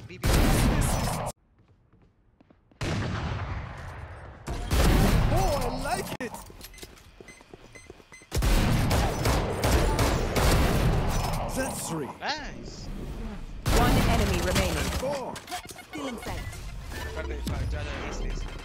BB. Oh, I like it! That's 3. Nice. One enemy remaining. 4. Stealing sight. Guarda, easy.